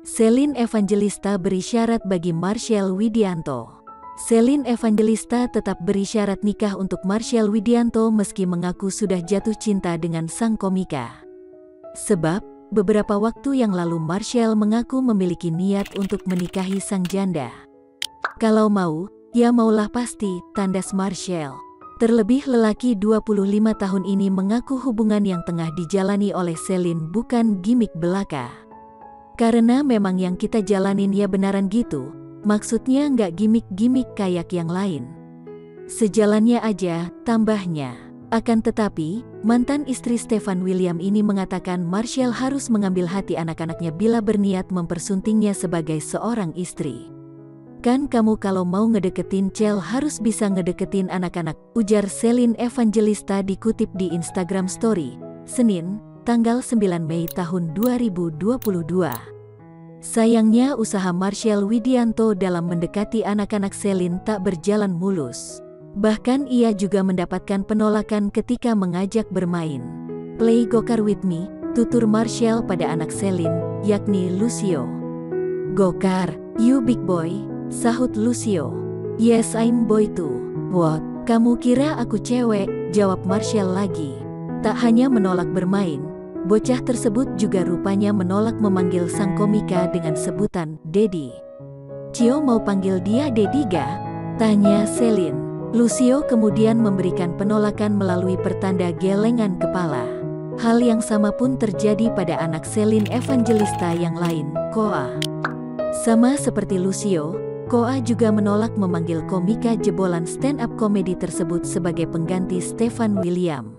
Celine Evangelista beri syarat bagi Marcel Widianto. Celine Evangelista tetap beri syarat nikah untuk Marcel Widianto meski mengaku sudah jatuh cinta dengan sang komika. Sebab, beberapa waktu yang lalu Marcel mengaku memiliki niat untuk menikahi sang janda. Kalau mau, ya maulah pasti, tandas Marcel. Terlebih lelaki 25 tahun ini mengaku hubungan yang tengah dijalani oleh Celine bukan gimik belaka. Karena memang yang kita jalanin ya benaran gitu, maksudnya nggak gimik-gimik kayak yang lain. Sejalannya aja, tambahnya. Akan tetapi, mantan istri Stefan William ini mengatakan Marcel harus mengambil hati anak-anaknya bila berniat mempersuntingnya sebagai seorang istri. Kan kamu kalau mau ngedeketin Cel harus bisa ngedeketin anak-anak, ujar Celine Evangelista dikutip di Instagram Story, Senin, tanggal 9 Mei tahun 2022. Sayangnya usaha Marcel Widianto dalam mendekati anak-anak Celine tak berjalan mulus. Bahkan ia juga mendapatkan penolakan ketika mengajak bermain. "Play go-kart with me," tutur Marcel pada anak Celine, yakni Lucio. "Go-kart, you big boy," sahut Lucio. "Yes, I'm boy too." "What? Kamu kira aku cewek?" jawab Marcel lagi. Tak hanya menolak bermain, bocah tersebut juga rupanya menolak memanggil sang komika dengan sebutan Dedi. "Cio mau panggil dia Dedi ga?" tanya Celine. Lucio kemudian memberikan penolakan melalui pertanda gelengan kepala. Hal yang sama pun terjadi pada anak Celine Evangelista yang lain, Koa. Sama seperti Lucio, Koa juga menolak memanggil komika jebolan stand-up komedi tersebut sebagai pengganti Stefan William.